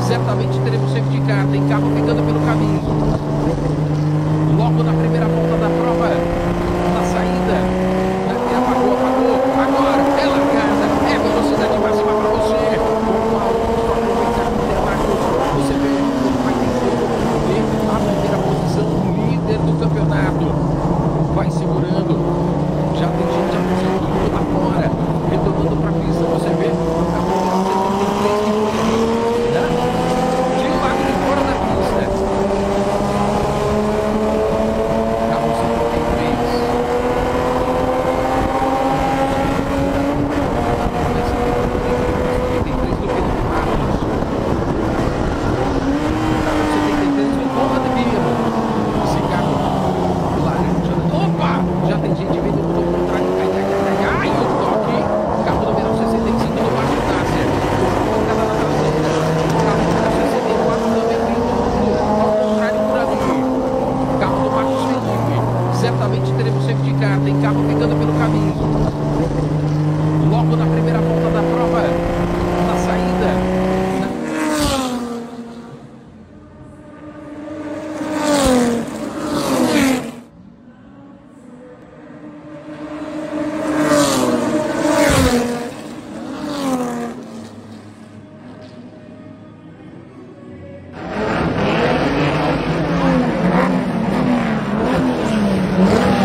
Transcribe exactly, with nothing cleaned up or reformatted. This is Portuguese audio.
Certamente teremos safety car, tem carro pegando pelo caminho. Logo na primeira volta da prova, na saída, aqui apagou, apagou, agora é largada, é velocidade máxima para você. O Augusto aproveita aqui Interlagos, você vê como vai tentando manter a primeira posição, líder do campeonato. Vai segurando, já tem gente aposentando lá fora, retornando para a pista, você vê a número setenta e três que foi ali, né? De lado de fora da pista. Carro setenta e três. setenta e três do Felipe Marcos. Carro setenta e três do Conrad Miro. Esse carro laranja. Opa! Já tem gente vindo do contrário. Ai, ai, ai, ai, ai, o toque. Carro número sessenta e cinco do Márcio Nasser. Pancada na traseira. Carro número sessenta e quatro também vindo ao contrário por ali. Carro do Marcos Felipe. Certamente teremos safety car. Tem carro pegando pelo caminho. Logo na primeira volta da prova, na saída. Thank you.